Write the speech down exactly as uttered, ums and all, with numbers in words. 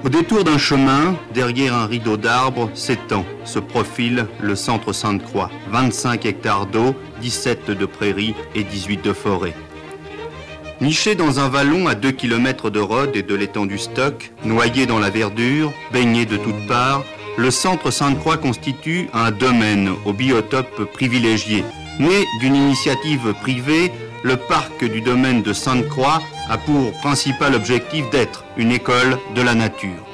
Au détour d'un chemin, derrière un rideau d'arbres, s'étend, se profile le centre Sainte-Croix. vingt-cinq hectares d'eau, dix-sept de prairies et dix-huit de forêt. Niché dans un vallon à deux kilomètres de Rhodes et de l'étang du Stock, noyé dans la verdure, baigné de toutes parts, le centre Sainte-Croix constitue un domaine au biotope privilégié. Né d'une initiative privée, le parc du domaine de Sainte-Croix a pour principal objectif d'être une école de la nature.